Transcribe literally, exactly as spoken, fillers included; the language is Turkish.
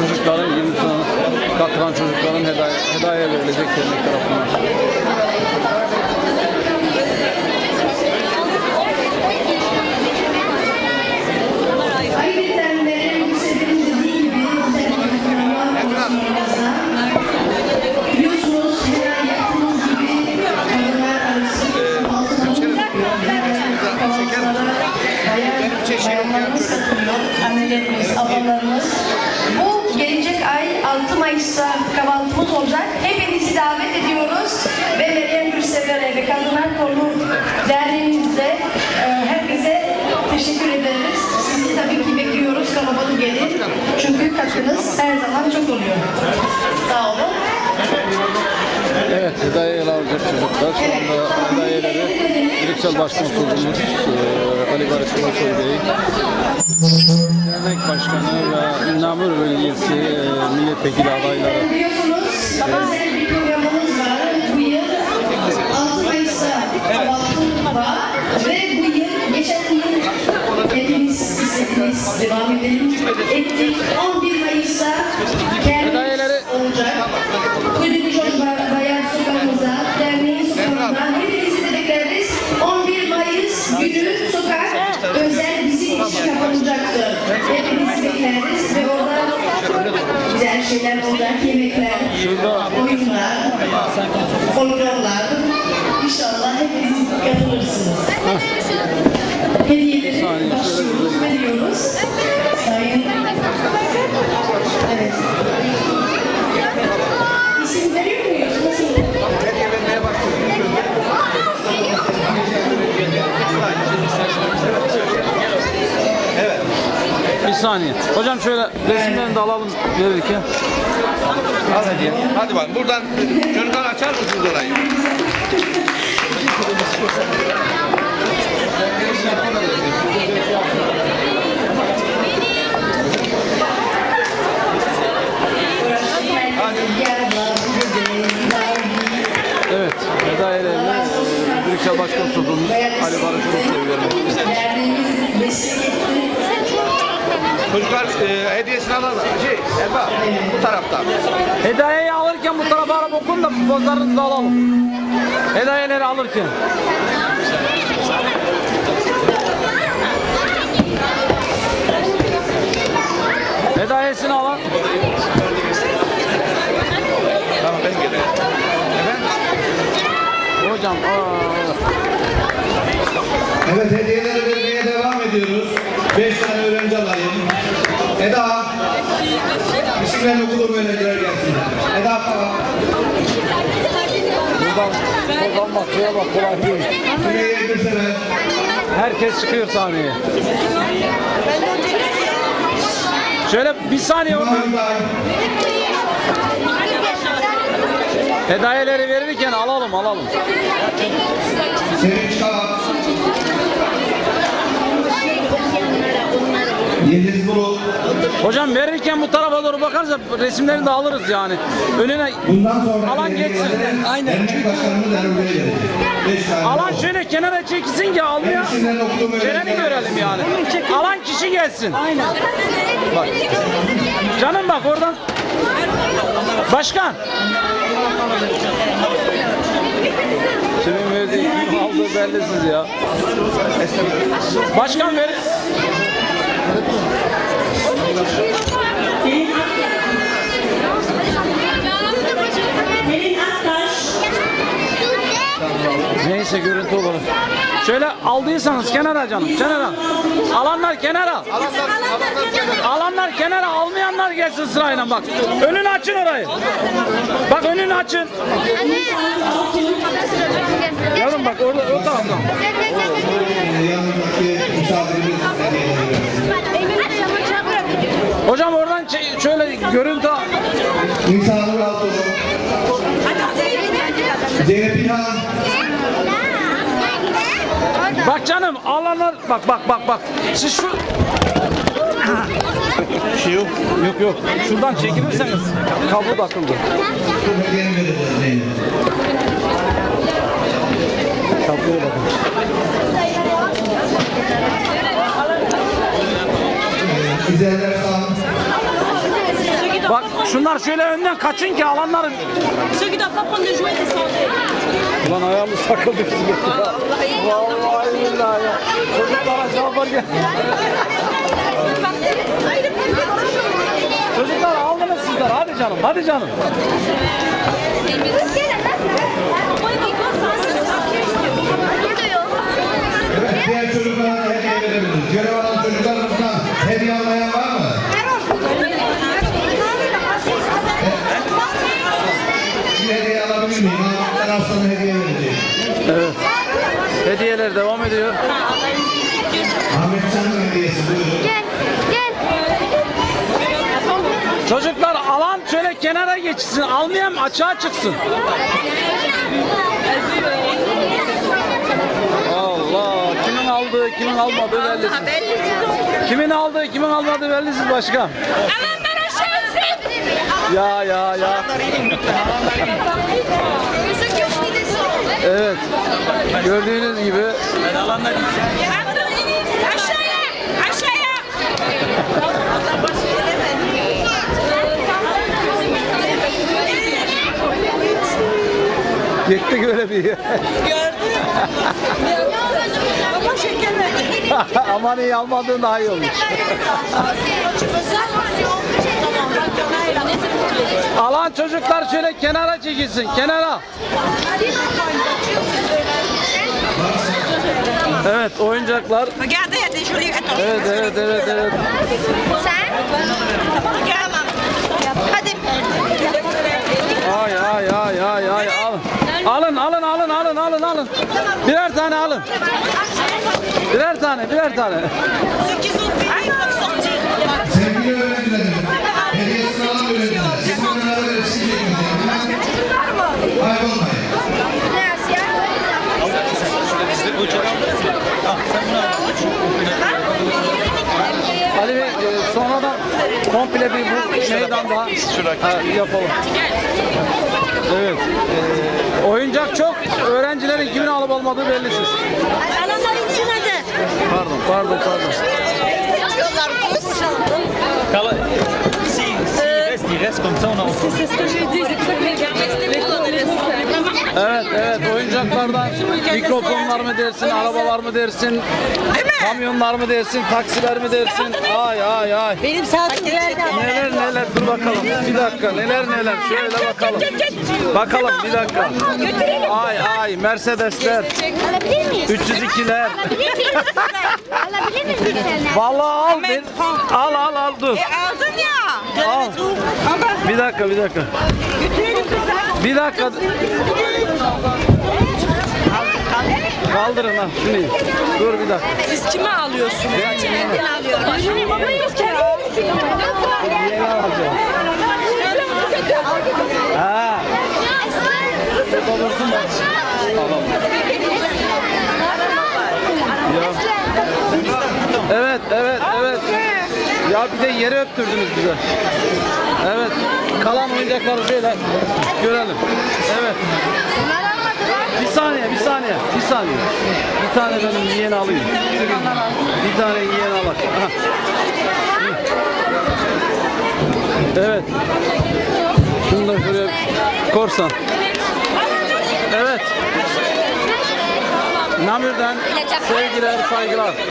çocukların, yeni sınıfa katılan çocukların hediye, hediye verilecek dernek tarafından. Annelerimiz, ablalarımız. Bu gelecek ay altı Mayıs'ta kahvaltımız olacak. Hepinizi davet ediyoruz. Ve Meryem Gülsever'e ve Kadınlar Kolu Derneğimizde e, herkese teşekkür ederiz. Sizi tabii ki bekliyoruz. Kalabalık gelin. Çünkü katkınız her zaman çok oluyor. Sağ olun. Evet, hediyeler alacak çocuklar. Şu anda hediyeleri Brüksel Başkonsolumuz Ali Barış Ulusoy Bey, Dernek Başkanı ve İnamur Bölgesi milletvekili adayları. Biliyorsunuz sabah evet. Bir programımız var. Bu yıl altı Mayıs'ta kahvaltı var. Ve bu yıl, geçen yıl hepimiz istediniz, devam edelim. Ettik. on bir Mayıs'ta kendimiz olacak. Kulübü Çocuklar Bayan Sokağımıza, derneğin sokağına hepinizi de bekleriz. on bir Mayıs günü sokak özel bizim için kapanacaktır. Hepinizi bekleriz ve orada güzel şeyler olacak, yemekler, oyunlar, folklorlar. İnşallah hepiniz katılırsınız. Hediyeleri başlıyoruz, veriyoruz. Sayın, evet. İsim veriyor muyuz? Nasıl? Hediye vermeye başlıyoruz. Evet. Bir saniye. Hocam şöyle resimlerini de alalım verirken. Al hediye. Hadi bak buradan çocuklar açar mısınız orayı? Evet, hediyelerine Brüksel Başkonsolumuz Ali Barış Ulusoy vermek. Çocuklar e, hediyesini alalım. Şey, Erba, bu tarafta. Hediyeyi alırken bu tarafa araba okun da pozlarınızı da alalım. Hediyeleri alırken. Hediyesini alın. Tamam, ben geleyim. Efendim? Hocam, aa. Evet, hediyeleri vermeye devam ediyoruz. Beş tane öğrenci alayım. Eda, isimlerini okulur öğrenciler gelsinler. Eda falan. Buradan kazanmak, şuraya bak, kolay değil. Sümeyye Gülsever. Herkes çıkıyor sahneye. Şöyle bir saniye onu. Hediyeleri verirken alalım, alalım. Sevinç Kağıt. Yeliz Bulut. Hocam verirken bu tarafa doğru bakarsa resimlerini de alırız yani. Önüne alan geçsin. Aynen. Alan şöyle kenara çekilsin ki almaya. Geleni görelim yani. Alan kişi gelsin. Aynen. Bak. Canım bak oradan. Başkan. Kimin verdiği, kim aldığı bellisiz ya. Başkan verir. Neyse görüntü olur. Şöyle aldıysanız kenara canım, kenara. Alanlar kenara. Alanlar kenara, almayanlar gelsin sırayla bak. Önünü açın orayı. Bak önünü açın. Yavrum bak orada o taraftan. Hocam oradan şöyle görüntü. İnsanlar altı. Zeynep İlhan. Bak canım alanlar bak bak bak bak. Siz şu bir şey yok. Yok yok. Şuradan çekilirseniz kablo takıldı. Kabloya bakın. Güzeller sağ olun. Bak şunlar şöyle önden kaçın ki alanların. Ceux qui doivent pas prendre de jouets descendent. Ulan ayağımız takıldı bizim ya. Vallahi billahi ya. Çocuklara şalvar gel. Çocuklar aldınız sizler. Hadi canım, hadi canım. Evet, diğer çocuklara da hediye verebiliriz. Görev alan çocuklarımızdan hediye almayan var mı? Bir hediye alabilir miyim? Ben Arslan'a hediye vereceğim. Evet. Hediyeler devam ediyor. Ahmet Can'ın hediyesi buyurun. Gel, gel. Çocuklar alan şöyle kenara geçsin. Almayan açığa çıksın. Allah. Kimin aldığı, kimin almadığı bellisiz. Kimin aldığı, kimin almadığı bellisiz başkan. Ya ya ya. Evet. Gördüğünüz gibi Aşağıya! Aşağıya! gittik öyle bir yer. Baba şeker verdi. Aman iyi almadığın daha iyi olmuş. Alan çocuklar şöyle kenara çekilsin. Kenara. Evet oyuncaklar. Regardez, il y a des jolis. Attends. Evet evet evet evet. Sen? Regarde. Hadi. Ay ay ay ay ay alın. Alın alın alın alın alın alın. Birer tane alın. Birer tane birer tane. Ceux qui sont finis peuvent sortir. Sevgili öğrencilerim, hediyesini alan öğrenciler, siz bunları verir, siz çekmeyeceğim. Kaybolmayın. Ali Bey e, sonradan komple bir bu meydanda ha, yapalım. Evet. E, oyuncak çok. Öğrencilerin kimin alıp almadığı bellisiz. Alanların içine de. Pardon pardon pardon. Carla, si, si reste, il reste comme ça, on en C'est ce que j'ai dit, c'est pour ça que les gamins, Evet evet oyuncaklardan mikrofonlar mı dersin, arabalar mı dersin, kamyonlar mı dersin, taksiler mi dersin? Ay ay ay. Benim saatim geldi. Neler neler dur bakalım. Bir dakika neler neler şöyle bakalım. Bakalım bir dakika. Ay ay Mercedesler, Alabilir miyiz? üç yüz ikiler. Alabilir miyiz? Alabilir miyiz bir tane? Vallahi al bir. Al al al dur. Aldın ya. Al. Bir dakika bir dakika. Bir dakika. Kaldırın ha şunu. Dur bir dakika. Siz kime alıyorsunuz? Ben alıyorum. Yeni alacağım. Ha. Babasın bak. Tamam. Ya. Evet, evet, evet. Ya bir de yere öptürdünüz bize. Evet. Kalan oyuncakları şöyle görelim. Evet. Bir saniye, bir saniye, bir saniye. Bir tane benim yeğeni alayım. Bir tane yeğeni alak. Aha. Evet. Şunu da şuraya korsan. Evet. Namir'den sevgiler, saygılar.